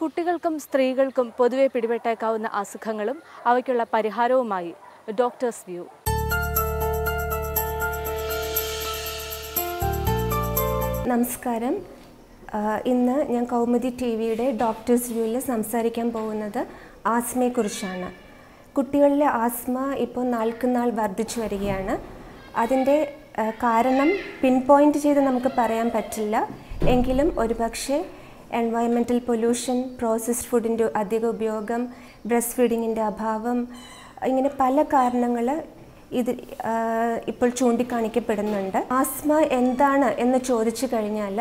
കുട്ടികൾക്കും സ്ത്രീകൾക്കും പൊതുവെ പിടിപെട്ടേക്കാവുന്ന അസുഖങ്ങളും അവയ്ക്കുള്ള പരിഹാരവുമായി ഡോക്ടേഴ്സ് വ്യൂ. നമസ്കാരം. ഇന്ന് ഞാൻ കൗമുദി ടിവിയുടെ ഡോക്ടേഴ്സ് വ്യൂവിൽ സംസാരിക്കാൻ പോകുന്നത് ആസ്മയെക്കുറിച്ചാണ്. കുട്ടികളിലെ ആസ്മ ഇപ്പോൾ നാൾക്കുനാൾ വർദ്ധിച്ചു വരികയാണ്. അതിൻ്റെ കാരണം പിൻ പോയിൻ്റ് ചെയ്ത് നമുക്ക് പറയാൻ പറ്റില്ല. എങ്കിലും ഒരുപക്ഷെ എൻവയൺമെൻറ്റൽ പൊല്യൂഷൻ, പ്രോസസ്ഡ് ഫുഡിൻ്റെ അധിക ഉപയോഗം, ബ്രസ്റ്റ് ഫീഡിങ്ങിൻ്റെ അഭാവം, ഇങ്ങനെ പല കാരണങ്ങൾ ഇത് ഇപ്പോൾ ചൂണ്ടിക്കാണിക്കപ്പെടുന്നുണ്ട്. ആസ്മ എന്താണ് എന്ന് ചോദിച്ചു കഴിഞ്ഞാൽ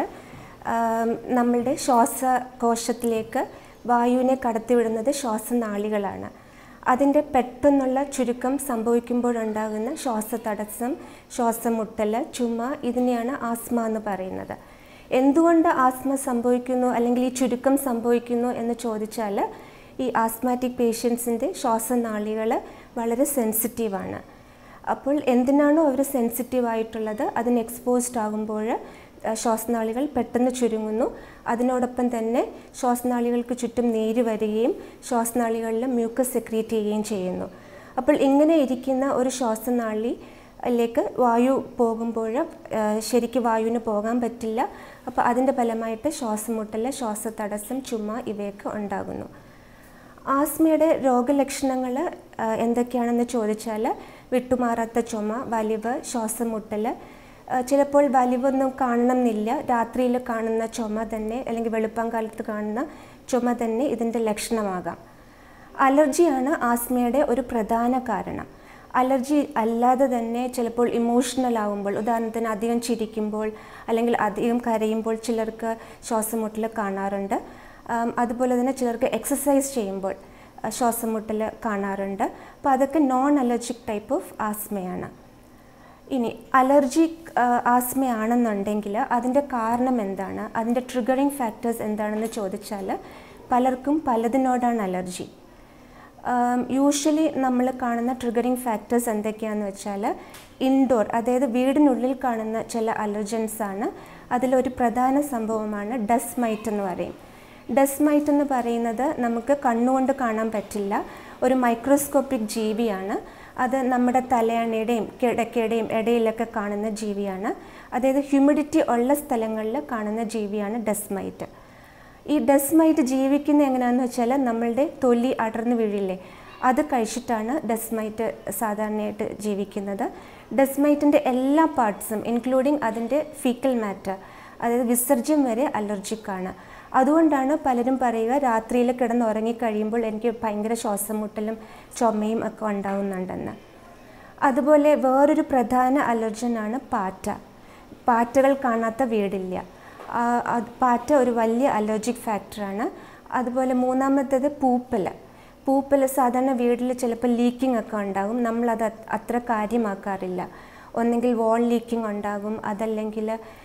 നമ്മളുടെ ശ്വാസകോശത്തിലേക്ക് വായുവിനെ കടത്തിവിടുന്നത് ശ്വാസനാളികളാണ്. അതിൻ്റെ പെട്ടെന്നുള്ള ചുരുക്കം സംഭവിക്കുമ്പോഴുണ്ടാകുന്ന ശ്വാസതടസ്സം, ശ്വാസമുട്ടൽ, ചുമ, ഇതിനെയാണ് ആസ്മ എന്ന് പറയുന്നത്. എന്തുകൊണ്ട് ആസ്മ സംഭവിക്കുന്നു അല്ലെങ്കിൽ ഈ ചുരുക്കം സംഭവിക്കുന്നു എന്ന് ചോദിച്ചാൽ ഈ ആസ്മാറ്റിക് പേഷ്യൻസിൻ്റെ ശ്വാസനാളികൾ വളരെ സെൻസിറ്റീവാണ്. അപ്പോൾ എന്തിനാണോ അവർ സെൻസിറ്റീവായിട്ടുള്ളത് അതിന് എക്സ്പോസ്ഡ് ആകുമ്പോൾ ശ്വാസനാളികൾ പെട്ടെന്ന് ചുരുങ്ങുന്നു. അതിനോടൊപ്പം തന്നെ ശ്വാസനാളികൾക്ക് ചുറ്റും നീര് വരികയും ശ്വാസനാളികളിൽ മ്യൂക്കസ് സെക്രീറ്റ് ചെയ്യുകയും ചെയ്യുന്നു. അപ്പോൾ ഇങ്ങനെ ഇരിക്കുന്ന ഒരു ശ്വാസനാളിയിലേക്ക് വായു പോകുമ്പോൾ ശരിക്കും വായുവിന് പോകാൻ പറ്റില്ല. അപ്പോൾ അതിൻ്റെ ഫലമായിട്ട് ശ്വാസമുട്ടൽ, ശ്വാസതടസ്സം, ചുമ ഇവയൊക്കെ ഉണ്ടാകുന്നു. ആസ്മയുടെ രോഗലക്ഷണങ്ങൾ എന്തൊക്കെയാണെന്ന് ചോദിച്ചാൽ വിട്ടുമാറാത്ത ചുമ, വലിവ്, ശ്വാസമുട്ടൽ, ചിലപ്പോൾ വലിവൊന്നും കാണണമെന്നില്ല, രാത്രിയിൽ കാണുന്ന ചുമ തന്നെ അല്ലെങ്കിൽ വെളുപ്പാങ്കാലത്ത് കാണുന്ന ചുമ തന്നെ ഇതിൻ്റെ ലക്ഷണമാകാം. അലർജിയാണ് ആസ്മയുടെ ഒരു പ്രധാന കാരണം. അലർജി അല്ലാതെ തന്നെ ചിലപ്പോൾ ഇമോഷണൽ ആകുമ്പോൾ, ഉദാഹരണത്തിന് അധികം ചിരിക്കുമ്പോൾ അല്ലെങ്കിൽ അധികം കരയുമ്പോൾ ചിലർക്ക് ശ്വാസമുട്ടൽ കാണാറുണ്ട്. അതുപോലെ തന്നെ ചിലർക്ക് എക്സസൈസ് ചെയ്യുമ്പോൾ ശ്വാസമുട്ടൽ കാണാറുണ്ട്. അപ്പോൾ അതൊക്കെ നോൺ അലർജിക് ടൈപ്പ് ഓഫ് ആസ്മയാണ്. ഇനി അലർജിക് ആസ്മയാണെന്നുണ്ടെങ്കിൽ അതിൻ്റെ കാരണം എന്താണ്, അതിൻ്റെ ട്രിഗറിങ് ഫാക്ടേഴ്സ് എന്താണെന്ന് ചോദിച്ചാൽ പലർക്കും പലതിനോടാണ് അലർജി. യൂഷ്വലി നമ്മൾ കാണുന്ന ട്രിഗറിങ് ഫാക്ടേഴ്സ് എന്തൊക്കെയാണെന്ന് വെച്ചാൽ ഇൻഡോർ, അതായത് വീടിനുള്ളിൽ കാണുന്ന ചില അലർജൻസാണ്. അതിലൊരു പ്രധാന സംഭവമാണ് ഡസ്റ്റ് മൈറ്റ് എന്ന് പറയും. ഡസ്റ്റ് മൈറ്റ് എന്ന് പറയുന്നത് നമുക്ക് കണ്ണുകൊണ്ട് കാണാൻ പറ്റില്ല, ഒരു മൈക്രോസ്കോപ്പിക് ജീവിയാണ്. അത് നമ്മുടെ തലയണയുടെയും കിടക്കയുടെയും ഇടയിലൊക്കെ കാണുന്ന ജീവിയാണ്. അതായത് ഹ്യൂമിഡിറ്റി ഉള്ള സ്ഥലങ്ങളിൽ കാണുന്ന ജീവിയാണ് ഡസ്റ്റ് മൈറ്റ്. ഈ ഡസ്റ്റ് മൈറ്റ് ജീവിക്കുന്നത് എങ്ങനെയാണെന്ന് വെച്ചാൽ നമ്മളുടെ തൊലി അടർന്നു വീഴില്ലേ, അത് കഴിച്ചിട്ടാണ് ഡസ്റ്റ് മൈറ്റ് സാധാരണയായിട്ട് ജീവിക്കുന്നത്. ഡസ്റ്റ് മൈറ്റിൻ്റെ എല്ലാ പാർട്സും ഇൻക്ലൂഡിങ് അതിൻ്റെ ഫീക്കൽ മാറ്റർ, അതായത് വിസർജ്യം വരെ അലർജിക്കാണ്. അതുകൊണ്ടാണ് പലരും പറയുക രാത്രിയിൽ കിടന്ന് ഉറങ്ങിക്കഴിയുമ്പോൾ എനിക്ക് ഭയങ്കര ശ്വാസം മുട്ടലും ചുമയും ഒക്കെ ഉണ്ടാവുന്നുണ്ടെന്ന്. അതുപോലെ വേറൊരു പ്രധാന അലർജനാണ് പാറ്റ. പാറ്റകൾ കാണാത്ത വീടില്ല. പാറ്റ ഒരു വലിയ അലർജിക് ഫാക്ടറാണ്. അതുപോലെ മൂന്നാമത്തേത് പൂപ്പൽ സാധാരണ വീട്ടിൽ ചിലപ്പോൾ ലീക്കിംഗ് ഒക്കെ ഉണ്ടാകും, നമ്മളത് അത്ര കാര്യമാക്കാറില്ല. ഒന്നെങ്കിൽ വാൾ ലീക്കിംഗ് ഉണ്ടാകും, അതല്ലെങ്കിൽ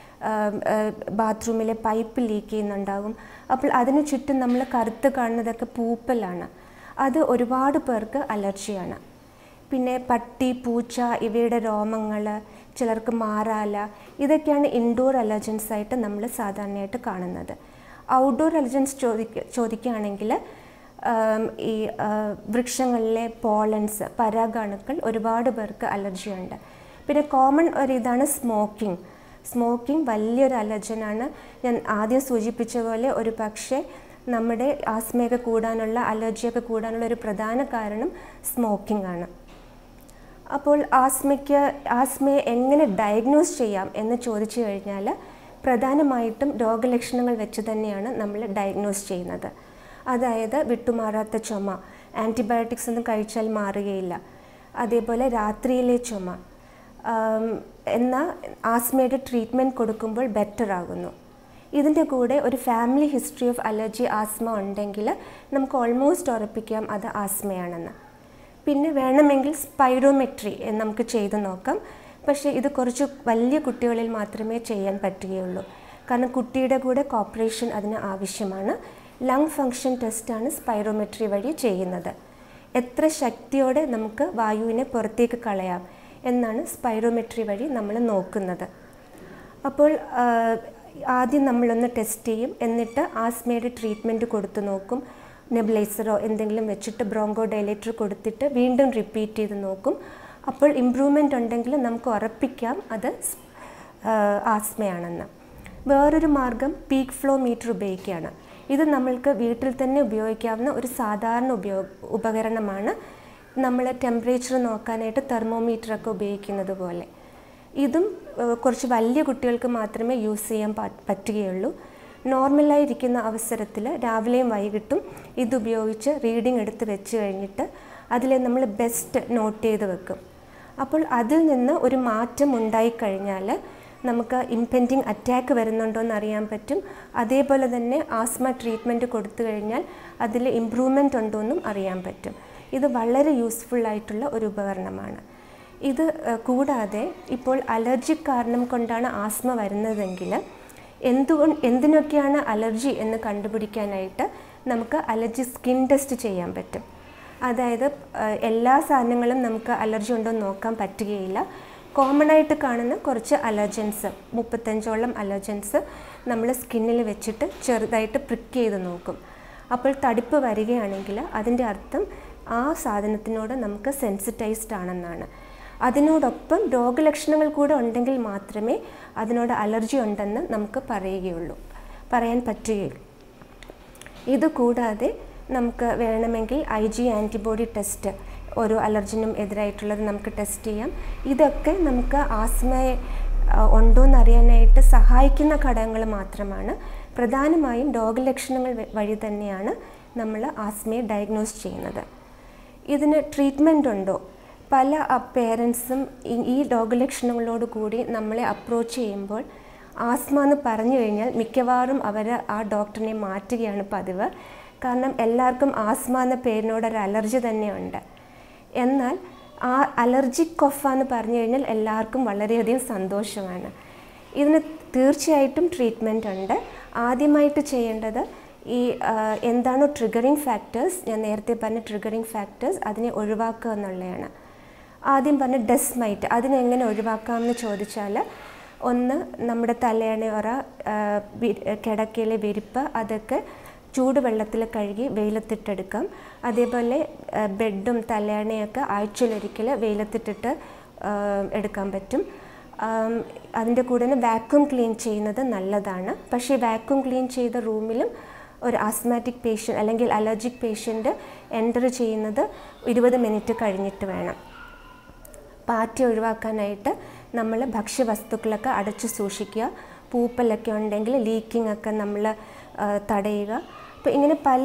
ബാത്റൂമിലെ പൈപ്പ് ലീക്ക് ചെയ്യുന്നുണ്ടാകും. അപ്പോൾ അതിന് ചുറ്റും നമ്മൾ കറുത്ത് കാണുന്നതൊക്കെ പൂപ്പലാണ്. അത് ഒരുപാട് പേർക്ക് അലർജിയാണ്. പിന്നെ പട്ടി, പൂച്ച ഇവയുടെ രോമങ്ങൾ, ചിലർക്ക് മാറാല, ഇതൊക്കെയാണ് ഇൻഡോർ അലർജൻസ് ആയിട്ട് നമ്മൾ സാധാരണയായിട്ട് കാണുന്നത്. ഔട്ട്ഡോർ അലർജൻസ് ചോദിക്കുകയാണെങ്കിൽ ഈ വൃക്ഷങ്ങളിലെ പോളൻസ്, പരാഗാണുക്കൾ ഒരുപാട് പേർക്ക് അലർജിയുണ്ട്. പിന്നെ കോമൺ ഒരിതാണ് സ്മോക്കിംഗ് വലിയൊരു അലർജനാണ്. ഞാൻ ആദ്യം സൂചിപ്പിച്ച പോലെ ഒരു പക്ഷേ നമ്മുടെ ആസ്മയൊക്കെ കൂടാനുള്ള, അലർജിയൊക്കെ കൂടാനുള്ള ഒരു പ്രധാന കാരണം സ്മോക്കിംഗ് ആണ്. അപ്പോൾ ആസ്മയെ എങ്ങനെ ഡയഗ്നോസ് ചെയ്യാം എന്ന് ചോദിച്ചു കഴിഞ്ഞാൽ പ്രധാനമായിട്ടും രോഗലക്ഷണങ്ങൾ വെച്ച് തന്നെയാണ് നമ്മൾ ഡയഗ്നോസ് ചെയ്യുന്നത്. അതായത് വിട്ടുമാറാത്ത ചുമ, ആൻറ്റിബയോട്ടിക്സ് ഒന്നും കഴിച്ചാൽ മാറുകയില്ല. അതേപോലെ രാത്രിയിലെ ചുമ, എന്നാൽ ആസ്മയുടെ ട്രീറ്റ്മെൻറ്റ് കൊടുക്കുമ്പോൾ ബെറ്റർ ആകുന്നു. ഇതിൻ്റെ കൂടെ ഒരു family history of allergy asthma ഉണ്ടെങ്കിൽ നമുക്ക് ഓൾമോസ്റ്റ് ഉറപ്പിക്കാം അത് ആസ്മയാണെന്ന്. പിന്നെ വേണമെങ്കിൽ സ്പൈറോമെട്രി നമുക്ക് ചെയ്ത് നോക്കാം. പക്ഷേ ഇത് കുറച്ച് വലിയ കുട്ടികളിൽ മാത്രമേ ചെയ്യാൻ പറ്റുകയുള്ളൂ. കാരണം കുട്ടിയുടെ കൂടെ കോപ്പറേഷൻ അതിന് ആവശ്യമാണ്. ലങ് ഫങ്ഷൻ ടെസ്റ്റാണ് സ്പൈറോമെട്രി വഴി ചെയ്യുന്നത്. എത്ര ശക്തിയോടെ നമുക്ക് വായുവിനെ പുറത്തേക്ക് കളയാം എന്നാണ് സ്പൈറോമെട്രി വഴി നമ്മൾ നോക്കുന്നത്. അപ്പോൾ ആദ്യം നമ്മളൊന്ന് ടെസ്റ്റ് ചെയ്യും, എന്നിട്ട് ആസ്മയുടെ ട്രീറ്റ്മെൻറ്റ് കൊടുത്തു നോക്കും. നെബുലൈസറോ എന്തെങ്കിലും വെച്ചിട്ട് ബ്രോങ്കോ ഡയലേറ്റർ കൊടുത്തിട്ട് വീണ്ടും റിപ്പീറ്റ് ചെയ്ത് നോക്കും. അപ്പോൾ ഇമ്പ്രൂവ്മെൻ്റ് ഉണ്ടെങ്കിൽ നമുക്ക് ഉറപ്പിക്കാം അത് ആസ്മയാണെന്ന്. വേറൊരു മാർഗം പീക്ക് ഫ്ലോ മീറ്റർ ഉപയോഗിക്കുകയാണ്. ഇത് നമ്മൾക്ക് വീട്ടിൽ തന്നെ ഉപയോഗിക്കാവുന്ന ഒരു സാധാരണ ഉപകരണമാണ്. നമ്മൾ ടെമ്പറേച്ചർ നോക്കാനായിട്ട് തെർമോമീറ്ററൊക്കെ ഉപയോഗിക്കുന്നത് പോലെ. ഇതും കുറച്ച് വലിയ കുട്ടികൾക്ക് മാത്രമേ യൂസ് ചെയ്യാൻ പറ്റുകയുള്ളൂ. നോർമലായിരിക്കുന്ന അവസരത്തിൽ രാവിലെയും വൈകിട്ടും ഇതുപയോഗിച്ച് റീഡിംഗ് എടുത്ത് വെച്ച് കഴിഞ്ഞിട്ട് അതിൽ നമ്മൾ ബെസ്റ്റ് നോട്ട് ചെയ്ത് വെക്കും. അപ്പോൾ അതിൽ നിന്ന് ഒരു മാറ്റം ഉണ്ടായിക്കഴിഞ്ഞാൽ നമുക്ക് ഇംപെൻഡിങ് അറ്റാക്ക് വരുന്നുണ്ടോ എന്ന് അറിയാൻ പറ്റും. അതേപോലെ തന്നെ ആസ്മ ട്രീറ്റ്മെൻറ്റ് കൊടുത്തു കഴിഞ്ഞാൽ അതിൽ ഇമ്പ്രൂവ്മെൻ്റ് ഉണ്ടോ എന്നും അറിയാൻ പറ്റും. ഇത് വളരെ യൂസ്ഫുള്ളായിട്ടുള്ള ഒരു ഉപകരണമാണ്. ഇത് കൂടാതെ ഇപ്പോൾ അലർജിക് കാരണം കൊണ്ടാണ് ആസ്മ വരുന്നതെങ്കിൽ എന്തിനൊക്കെയാണ് അലർജി എന്ന് കണ്ടുപിടിക്കാനായിട്ട് നമുക്ക് അലർജി സ്കിൻ ടെസ്റ്റ് ചെയ്യാൻ പറ്റും. അതായത് എല്ലാ സാധനങ്ങളും നമുക്ക് അലർജി ഉണ്ടോ എന്ന് നോക്കാൻ പറ്റുകയില്ല. കോമൺ ആയിട്ട് കാണുന്ന കുറച്ച് അലർജൻസ്, 35ഓളം അലർജൻസ് നമ്മൾ സ്കിന്നിൽ വെച്ചിട്ട് ചെറുതായിട്ട് പ്രിക്ക് ചെയ്ത് നോക്കും. അപ്പോൾ തടിപ്പ് വരികയാണെങ്കിൽ അതിൻ്റെ അർത്ഥം ആ സാധനത്തിനോട് നമുക്ക് സെൻസിറ്റൈസ്ഡ് ആണെന്നാണ്. അതിനോടൊപ്പം രോഗലക്ഷണങ്ങൾ കൂടെ ഉണ്ടെങ്കിൽ മാത്രമേ അതിനോട് അലർജി ഉണ്ടെന്ന് നമുക്ക് പറയാൻ പറ്റുകയുള്ളൂ. ഇതുകൂടാതെ നമുക്ക് വേണമെങ്കിൽ IG ആൻറ്റിബോഡി ടെസ്റ്റ്, ഓരോ അലർജിനും എതിരായിട്ടുള്ളത് നമുക്ക് ടെസ്റ്റ് ചെയ്യാം. ഇതൊക്കെ നമുക്ക് ആസ്മയെ ഉണ്ടോയെന്ന് അറിയാനായിട്ട് സഹായിക്കുന്ന ഘടകങ്ങൾ മാത്രമാണ്. പ്രധാനമായും രോഗലക്ഷണങ്ങൾ വഴി തന്നെയാണ് നമ്മൾ ആസ്മയെ ഡയഗ്നോസ് ചെയ്യുന്നത്. ഇതിന് ട്രീറ്റ്മെൻ്റ് ഉണ്ടോ? പല പേരൻസും ഈ രോഗലക്ഷണങ്ങളോട് കൂടി നമ്മളെ അപ്രോച്ച് ചെയ്യുമ്പോൾ ആസ്മ എന്ന് പറഞ്ഞു കഴിഞ്ഞാൽ മിക്കവാറും അവർ ആ ഡോക്ടറിനെ മാറ്റുകയാണ് പതിവ്. കാരണം എല്ലാവർക്കും ആസ്മ എന്ന പേരിനോടൊരു അലർജി തന്നെയുണ്ട്. എന്നാൽ ആ അലർജിക് കൊഫ എന്ന് പറഞ്ഞു കഴിഞ്ഞാൽ എല്ലാവർക്കും വളരെയധികം സന്തോഷമാണ്. ഇതിന് തീർച്ചയായിട്ടും ട്രീറ്റ്മെൻ്റ് ഉണ്ട്. ആദ്യമായിട്ട് ചെയ്യേണ്ടത് എന്താണോ ട്രിഗറിങ് ഫാക്ടേഴ്സ്, ഞാൻ നേരത്തെ പറഞ്ഞ ട്രിഗറിങ് ഫാക്ടേഴ്സ്, അതിനെ ഒഴിവാക്കുക എന്നുള്ളതാണ്. ആദ്യം പറഞ്ഞ ഡസ്റ്റ് മൈറ്റ്, അതിനെങ്ങനെ ഒഴിവാക്കാമെന്ന് ചോദിച്ചാൽ, ഒന്ന് നമ്മുടെ തലയണയോറ, കിടക്കയിലെ വിരിപ്പ്, അതൊക്കെ ചൂടുവെള്ളത്തിൽ കഴുകി വെയിലത്തിട്ടെടുക്കാം. അതേപോലെ ബെഡും തലയണയൊക്കെ ആഴ്ചയിലൊരിക്കൽ വെയിലത്തിട്ടിട്ട് എടുക്കാൻ പറ്റും. അതിൻ്റെ കൂടെ തന്നെ വാക്യൂം ക്ലീൻ ചെയ്യുന്നത് നല്ലതാണ്. പക്ഷേ വാക്യൂം ക്ലീൻ ചെയ്ത റൂമിലും ഒരു ആസ്മാറ്റിക് പേഷ്യൻ്റ് അല്ലെങ്കിൽ അലർജിക് പേഷ്യൻ്റ് എൻ്റർ ചെയ്യുന്നത് 20 മിനിറ്റ് കഴിഞ്ഞിട്ട് വേണം. പാറ്റി ഒഴിവാക്കാനായിട്ട് നമ്മൾ ഭക്ഷ്യവസ്തുക്കളൊക്കെ അടച്ചു സൂക്ഷിക്കുക. പൂപ്പലൊക്കെ ഉണ്ടെങ്കിൽ ലീക്കിംഗ് ഒക്കെ നമ്മൾ തടയുക. അപ്പോൾ ഇങ്ങനെ പല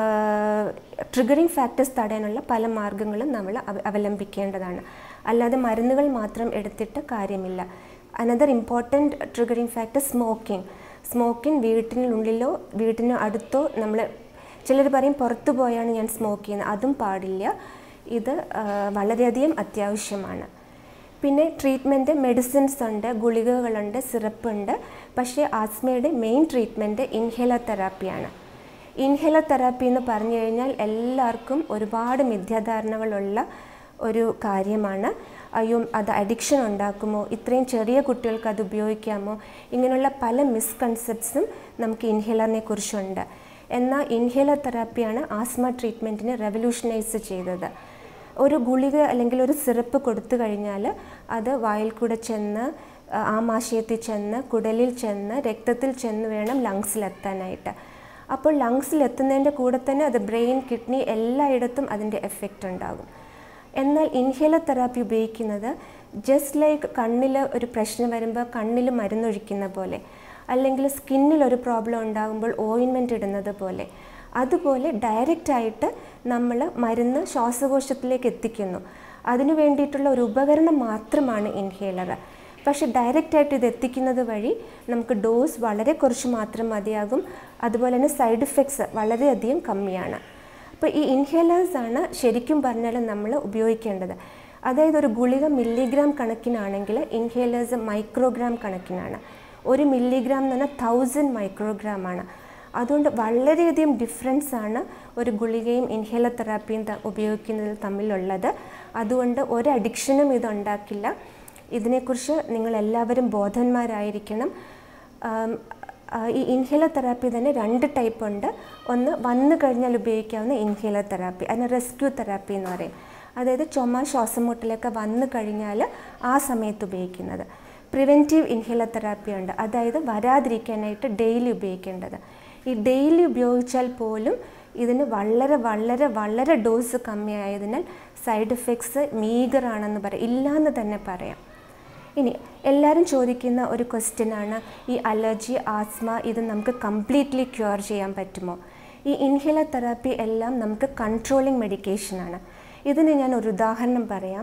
ട്രിഗറിങ് ഫാക്ടേഴ്സ് തടയാനുള്ള പല മാർഗ്ഗങ്ങളും നമ്മൾ അവലംബിക്കേണ്ടതാണ്. അല്ലാതെ മരുന്നുകൾ മാത്രം എടുത്തിട്ട് കാര്യമില്ല. Another important triggering factor smoking വീട്ടിനുള്ളിലോ വീട്ടിന് അടുത്തോ നമ്മൾ, ചിലർ പറയും പുറത്തു പോയാണ് ഞാൻ സ്മോക്ക് ചെയ്യുന്നത്, അതും പാടില്ല. ഇത് വളരെയധികം അത്യാവശ്യമാണ്. പിന്നെ ട്രീറ്റ്മെൻറ്റ് മെഡിസിൻസ് ഉണ്ട്, ഗുളികകളുണ്ട്, സിറപ്പുണ്ട്. പക്ഷേ ആസ്മയുടെ മെയിൻ ട്രീറ്റ്മെൻറ്റ് ഇൻഹേലർ തെറാപ്പിയാണ്. ഇൻഹേലർ തെറാപ്പി എന്ന് പറഞ്ഞു കഴിഞ്ഞാൽ എല്ലാവർക്കും ഒരുപാട് മിഥ്യാധാരണകളുള്ള ഒരു കാര്യമാണ്. അയ്യോ അത് അഡിക്ഷൻ ഉണ്ടാക്കുമോ, ഇത്രയും ചെറിയ കുട്ടികൾക്ക് അത് ഉപയോഗിക്കാമോ, ഇങ്ങനെയുള്ള പല മിസ്കൺസെപ്റ്റ്സും നമുക്ക് ഇൻഹേലറിനെ കുറിച്ചുണ്ട്. എന്നാൽ ഇൻഹേലർ തെറാപ്പിയാണ് ആസ്മ ട്രീറ്റ്മെൻറ്റിനെ റെവല്യൂഷനൈസ് ചെയ്തത്. ഒരു ഗുളിക അല്ലെങ്കിൽ ഒരു സിറപ്പ് കൊടുത്തു കഴിഞ്ഞാൽ അത് വായിൽ കൂടെ ചെന്ന്, ആമാശയത്തിൽ ചെന്ന്, കുടലിൽ ചെന്ന്, രക്തത്തിൽ ചെന്ന് വേണം ലങ്സിലെത്താനായിട്ട്. അപ്പോൾ ലങ്സിലെത്തുന്നതിൻ്റെ കൂടെ തന്നെ അത് ബ്രെയിൻ, കിഡ്നി എല്ലായിടത്തും അതിൻ്റെ എഫക്റ്റ് ഉണ്ടാകും. എന്നാൽ ഇൻഹേലർ തെറാപ്പി ഉപയോഗിക്കുന്നത് ജസ്റ്റ് ലൈക്ക് കണ്ണിൽ ഒരു പ്രശ്നം വരുമ്പോൾ കണ്ണിൽ മരുന്നൊഴിക്കുന്ന പോലെ, അല്ലെങ്കിൽ സ്കിന്നിലൊരു പ്രോബ്ലം ഉണ്ടാകുമ്പോൾ ഓയിൻമെൻറ്റ് ഇടുന്നത് പോലെ, അതുപോലെ ഡയറക്റ്റായിട്ട് നമ്മൾ മരുന്ന് ശ്വാസകോശത്തിലേക്ക് എത്തിക്കുന്നു. അതിനു വേണ്ടിയിട്ടുള്ള ഒരു ഉപകരണം മാത്രമാണ് ഇൻഹേലർ. പക്ഷേ ഡയറക്റ്റായിട്ട് ഇത് എത്തിക്കുന്നത് വഴി നമുക്ക് ഡോസ് വളരെ കുറച്ച് മാത്രം മതിയാകും. അതുപോലെ തന്നെ സൈഡ് ഇഫക്ട്സ് വളരെയധികം കമ്മിയാണ്. അപ്പോൾ ഈ ഇൻഹേലേഴ്സാണ് ശരിക്കും പറഞ്ഞാൽ നമ്മൾ ഉപയോഗിക്കേണ്ടത്. അതായത് ഒരു ഗുളിക മില്ലിഗ്രാം കണക്കിനാണെങ്കിൽ ഇൻഹേലേഴ്സ് മൈക്രോഗ്രാം കണക്കിനാണ്. 1 മില്ലിഗ്രാം എന്ന് പറഞ്ഞാൽ 1000 മൈക്രോഗ്രാമാണ്. അതുകൊണ്ട് വളരെയധികം ഡിഫറൻസ് ആണ് ഒരു ഗുളികയും ഇൻഹേലർ തെറാപ്പിയും ഉപയോഗിക്കുന്നതിൽ തമ്മിലുള്ളത്. അതുകൊണ്ട് ഒരു അഡിക്ഷനും ഇതുണ്ടാക്കില്ല. ഇതിനെക്കുറിച്ച് നിങ്ങളെല്ലാവരും ബോധവാന്മാരായിരിക്കണം. ഈ ഇൻഹേലർ തെറാപ്പി തന്നെ 2 ടൈപ്പ് ഉണ്ട്. ഒന്ന് വന്നു കഴിഞ്ഞാൽ ഉപയോഗിക്കാവുന്ന ഇൻഹേലർ തെറാപ്പി, അതിന് റെസ്ക്യൂ തെറാപ്പി എന്ന് പറയും. അതായത് ചുമ ശ്വാസം മുട്ടലൊക്കെ വന്നു കഴിഞ്ഞാൽ ആ സമയത്ത് ഉപയോഗിക്കുന്നത്. പ്രിവെൻറ്റീവ് ഇൻഹേലർ തെറാപ്പി ഉണ്ട്, അതായത് വരാതിരിക്കാനായിട്ട് ഡെയിലി ഉപയോഗിക്കേണ്ടത്. ഈ ഡെയിലി ഉപയോഗിച്ചാൽ പോലും ഇതിന് വളരെ വളരെ വളരെ ഡോസ് കമ്മിയായതിനാൽ സൈഡ് എഫക്ട്സ് മീഗറാണെന്ന് പറയാം, ഇല്ലയെന്ന് തന്നെ പറയാം. ഇനി എല്ലാവരും ചോദിക്കുന്ന ഒരു ക്വസ്റ്റ്യനാണ് ഈ അലർജി, ആസ്മ ഇത് നമുക്ക് കംപ്ലീറ്റ്ലി ക്യൂർ ചെയ്യാൻ പറ്റുമോ? ഈ ഇൻഹേലർ തെറാപ്പി എല്ലാം നമുക്ക് കൺട്രോളിങ് മെഡിക്കേഷനാണ്. ഇതിന് ഞാൻ ഒരു ഉദാഹരണം പറയാം.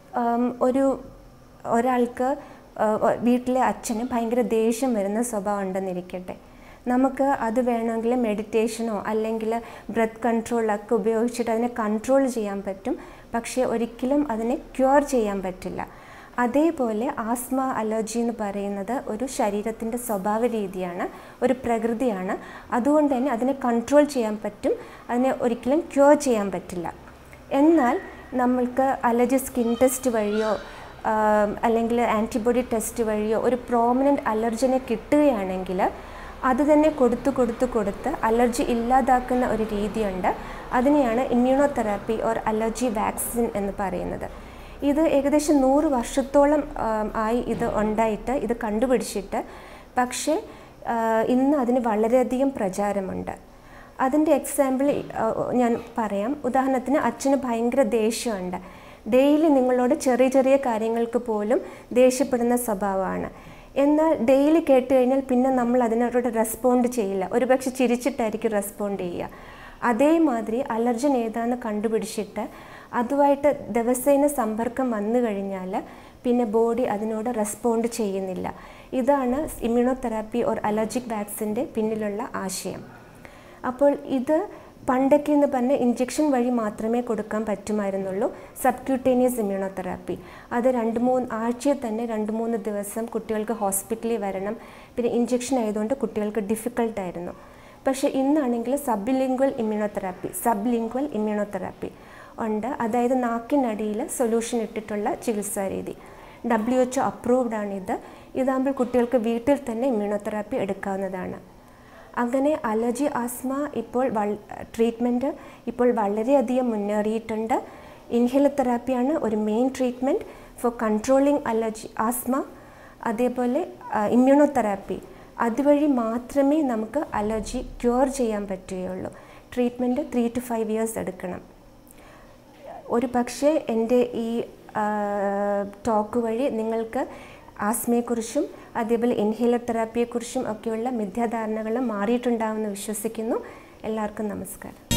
ഒരാൾക്ക് വീട്ടിലെ അച്ഛന് ഭയങ്കര ദേഷ്യം വരുന്ന സ്വഭാവം ഉണ്ടെന്നിരിക്കട്ടെ. നമുക്ക് അത് വേണമെങ്കിൽ മെഡിറ്റേഷനോ അല്ലെങ്കിൽ ബ്രെത്ത് കൺട്രോളൊക്കെ ഉപയോഗിച്ചിട്ട് അതിനെ കൺട്രോൾ ചെയ്യാൻ പറ്റും, പക്ഷേ ഒരിക്കലും അതിനെ ക്യൂർ ചെയ്യാൻ പറ്റില്ല. അതേപോലെ ആസ്മ, അലർജി എന്ന് പറയുന്നത് ഒരു ശരീരത്തിൻ്റെ സ്വഭാവ രീതിയാണ്, ഒരു പ്രകൃതിയാണ്. അതുകൊണ്ട് തന്നെ അതിനെ കൺട്രോൾ ചെയ്യാൻ പറ്റും, അതിനെ ഒരിക്കലും ക്യൂർ ചെയ്യാൻ പറ്റില്ല. എന്നാൽ നമ്മൾക്ക് അലർജി സ്കിൻ ടെസ്റ്റ് വഴിയോ അല്ലെങ്കിൽ ആൻറ്റിബോഡി ടെസ്റ്റ് വഴിയോ ഒരു പ്രോമിനൻ്റ് അലർജിനെ കിട്ടുകയാണെങ്കിൽ അത് തന്നെ കൊടുത്ത് അലർജി ഇല്ലാതാക്കുന്ന ഒരു രീതിയുണ്ട്. അതിനെയാണ് ഇമ്മ്യൂണോതെറാപ്പി ഓർ അലർജി വാക്സിൻ എന്ന് പറയുന്നത്. ഇത് ഏകദേശം 100 വർഷത്തോളം ആയി ഇത് ഉണ്ടായിട്ട്, ഇത് കണ്ടുപിടിച്ചിട്ട്. പക്ഷേ ഇന്ന് അതിന് വളരെയധികം പ്രചാരമുണ്ട്. അതിൻ്റെ എക്സാമ്പിൾ ഞാൻ പറയാം. ഉദാഹരണത്തിന് അച്ഛന് ഭയങ്കര ദേഷ്യമുണ്ട്, ഡെയിലി നിങ്ങളോട് ചെറിയ ചെറിയ കാര്യങ്ങൾക്ക് പോലും ദേഷ്യപ്പെടുന്ന സ്വഭാവമാണ്. എന്നാൽ ഡെയിലി കേട്ട് കഴിഞ്ഞാൽ പിന്നെ നമ്മൾ അതിനോട് റെസ്പോണ്ട് ചെയ്യില്ല, ഒരുപക്ഷെ ചിരിച്ചിട്ടായിരിക്കും റെസ്പോണ്ട് ചെയ്യുക. അതേമാതിരി അലർജൻ ഏതാണെന്ന് കണ്ടുപിടിച്ചിട്ട് അതുമായിട്ട് ദിവസേന സമ്പർക്കം വന്നു കഴിഞ്ഞാൽ പിന്നെ ബോഡി അതിനോട് റെസ്പോണ്ട് ചെയ്യുന്നില്ല. ഇതാണ് ഇമ്മ്യൂണോതെറാപ്പി ഓർ അലർജിക് വാക്സിൻ്റെ പിന്നിലുള്ള ആശയം. അപ്പോൾ ഇത് പണ്ടൊക്കെ എന്ന് പറഞ്ഞാൽ ഇഞ്ചക്ഷൻ വഴി മാത്രമേ കൊടുക്കാൻ പറ്റുമായിരുന്നുള്ളൂ, സബ്ക്യൂട്ടേനിയസ് ഇമ്മ്യൂണോതെറാപ്പി. അത് 2-3 ആഴ്ചയിൽ തന്നെ 2-3 ദിവസം കുട്ടികൾക്ക് ഹോസ്പിറ്റലിൽ വരണം. പിന്നെ ഇഞ്ചക്ഷൻ ആയതുകൊണ്ട് കുട്ടികൾക്ക് ഡിഫിക്കൽട്ടായിരുന്നു. പക്ഷേ ഇന്നാണെങ്കിൽ സബ്ലിംഗ്വൽ ഇമ്മ്യൂണോതെറാപ്പി ഉണ്ട്. അതായത് നാക്കിനടിയിൽ സൊല്യൂഷൻ ഇട്ടിട്ടുള്ള ചികിത്സാ രീതി. WHO അപ്രൂവ്ഡ് ആണിത്. ഇതാകുമ്പോൾ കുട്ടികൾക്ക് വീട്ടിൽ തന്നെ ഇമ്മ്യൂണോതെറാപ്പി എടുക്കാവുന്നതാണ്. അങ്ങനെ അലർജി, ആസ്മ ഇപ്പോൾ ട്രീറ്റ്മെൻറ്റ് ഇപ്പോൾ വളരെയധികം മുന്നേറിയിട്ടുണ്ട്. ഇൻഹേലർ തെറാപ്പിയാണ് ഒരു main treatment for controlling allergy, asthma. അതേപോലെ ഇമ്മ്യൂണോതെറാപ്പി, അതുവഴി മാത്രമേ നമുക്ക് അലർജി ക്യൂർ ചെയ്യാൻ പറ്റുകയുള്ളൂ. ട്രീറ്റ്മെൻറ്റ് 3 to 5 years എടുക്കണം. ഒരു പക്ഷേ എൻ്റെ ഈ ടോക്ക് വഴി നിങ്ങൾക്ക് ആസ്മയെക്കുറിച്ചും അതേപോലെ ഇൻഹേലർ തെറാപ്പിയെക്കുറിച്ചും ഒക്കെയുള്ള മിഥ്യാധാരണകൾ മാറിയിട്ടുണ്ടാകുമെന്ന് വിശ്വസിക്കുന്നു. എല്ലാവർക്കും നമസ്കാരം.